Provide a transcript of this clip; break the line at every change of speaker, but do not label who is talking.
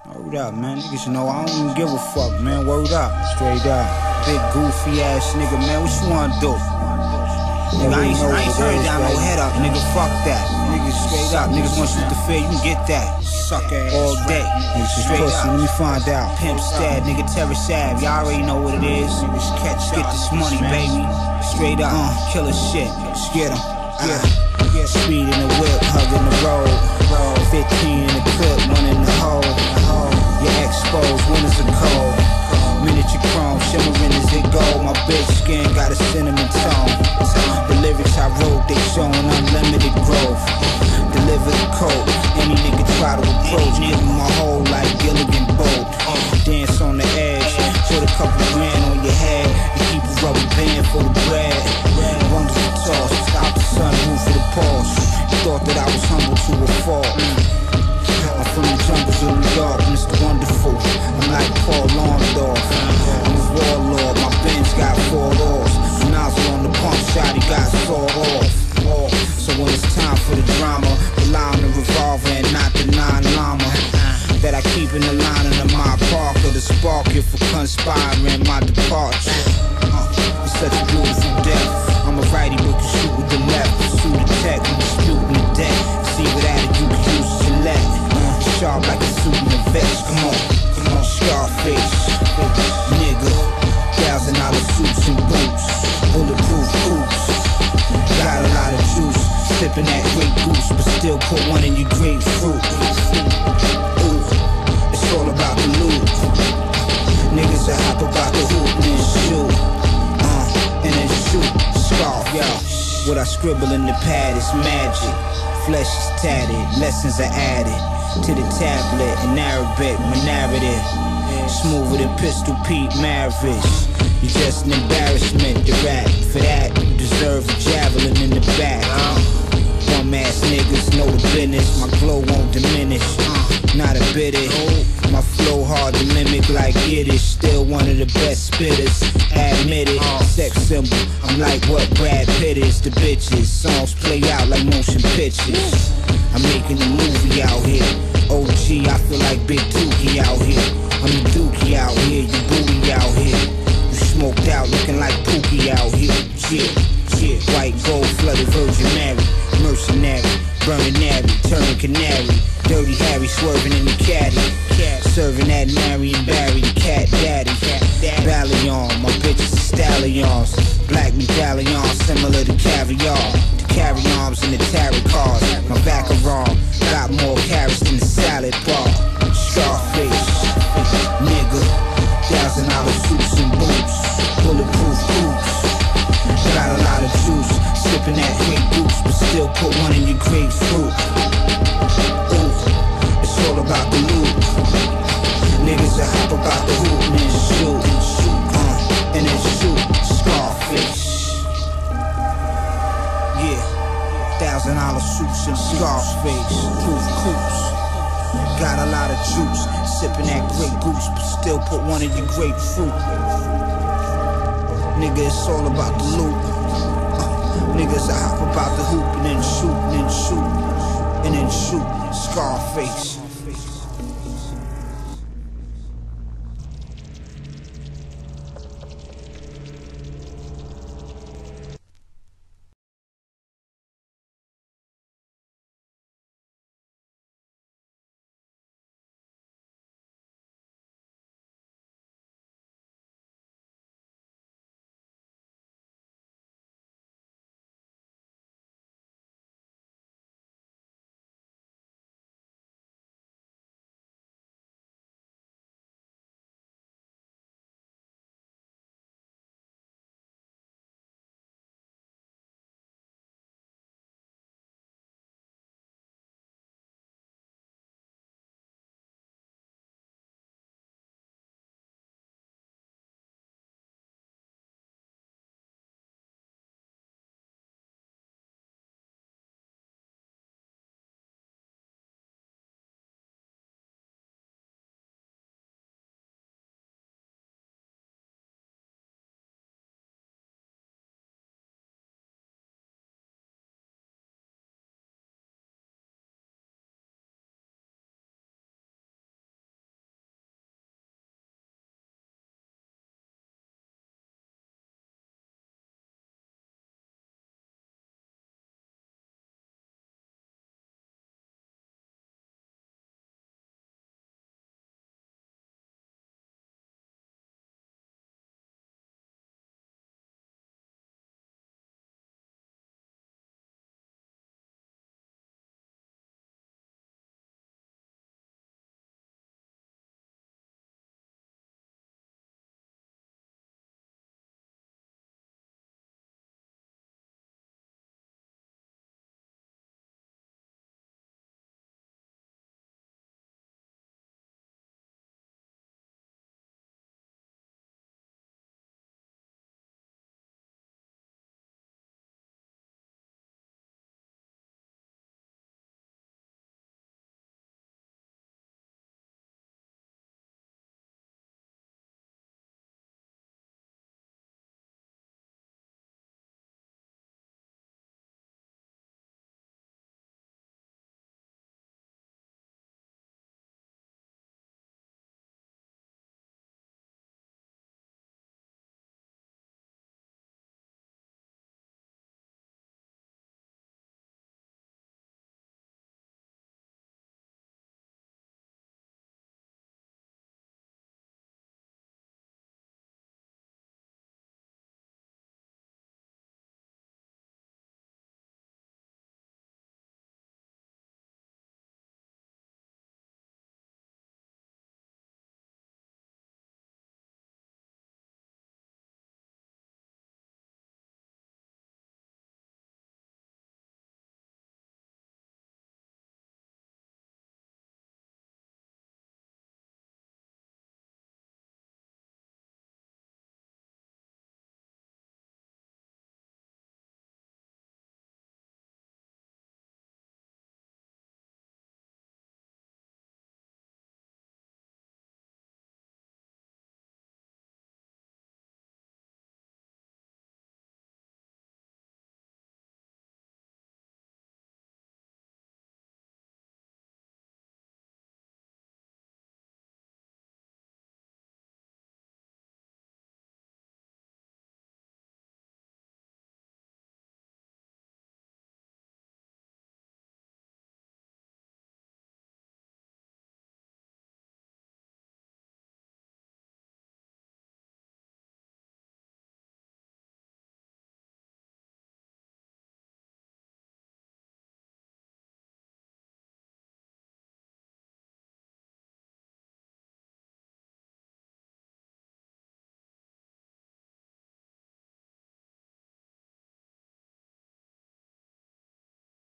Word up, man. Niggas, you know, I don't even give a fuck, man. Word up. Straight up. Big goofy ass nigga, man. What you wanna do? Nigga, I ain't turning down no head up, nigga. Fuck that. Niggas straight up. Niggas want you to feel you can get that. Suck ass all day. Niggas straight up. Let me find out. Pimp stab, nigga. Terror Sav. Y'all already know what it is. Niggas get this money, baby. Straight up. Killer shit. Just get 'em. Speed in the whip, hugging the road. 15 in the clip, one in the hole. You're exposed, winters are cold. Miniature chrome, shimmering as it gold. My bitch skin got a cinnamon tone. The lyrics I wrote, they showing unlimited growth. Deliver the code, any nigga try to approach. Give him my whole like Gilligan Bolt. Dance on the edge, put a couple grand on your head. And keep a rubber band for the bread. Bundles of toss, stop the sun, move for the pause. You thought that I was humble to a fault. I'm from the jungles of New York, Mr. Wonderful. I'm like Paul Londorf. I'm a warlord, my Benz got 4 doors. The nozzle on the pump shot, he got sawed off. So when it's time for the drama, rely on the revolver and not the 9 llama that I keep in the lining of my Parker. The spark here for conspiring my departure. It's such a beautiful death. I'm a righty, but can shoot with the left. Pursue the tech, and disputing the debt. See what attitude you can use to let. Sharp like a suit and a vest. Come on, Scarface, nigga. $1,000 suits and boots, bulletproof boots. Got a lot of juice, sipping that Grey Goose, but still put one in your grapefruit. Ooh, it's all about the loot. Niggas that hop about the hoop and then shoot, and then shoot. Scarf, yo. What I scribble in the pad is magic. Flesh is tatted, lessons are added to the tablet in Arabic, my narrative. Smoother than Pistol Pete Maravich. You just an embarrassment to rap. For that, you deserve a javelin in the back. Bum ass niggas know the business. My glow won't diminish, not a bit it. My flow hard to mimic like Yiddish. Still one of the best spitters, admit it. Sex symbol, I'm like what Brad Pitt is to bitches. Songs play out like motion pictures. I'm making a movie out here. OG, I feel like Big Dookie out here. I'm the Dookie out here, you booty out here. You smoked out looking like Pookie out here. Yeah, white gold flooded Virgin Mary. Mercenary, burning navy, turning canary. Dirty Harry swerving in the caddy. Serving that Marion Barry, cat daddy. Ballion, my bitches are stallions. Black medallion, similar to caviar. To carry arms in the tarot cards. My back around, got more carrots than the salad bar. Scarface, nigga. $1,000 suits and boots, bulletproof boots. Got a lot of juice, sipping that Grey Goose, but still put one in your grapefruit. Ooh, it's all about the loot. Niggas that hop about the hoop and then shoot, and then shoot. Scarface, yeah. $1,000 suits and Scarface, proof coops. Got a lot of juice, sipping that Grey Goose, but still put one in your grapefruit. Nigga, it's all about the loot. Niggas that hop about the hoop and then shoot, and then shoot, and then shoot. Scarface.